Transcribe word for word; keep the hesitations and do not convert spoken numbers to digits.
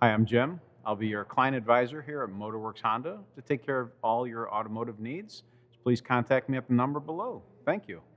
Hi, I'm Jim. I'll be your client advisor here at Motorworks Honda to take care of all your automotive needs. Please contact me at the number below. Thank you.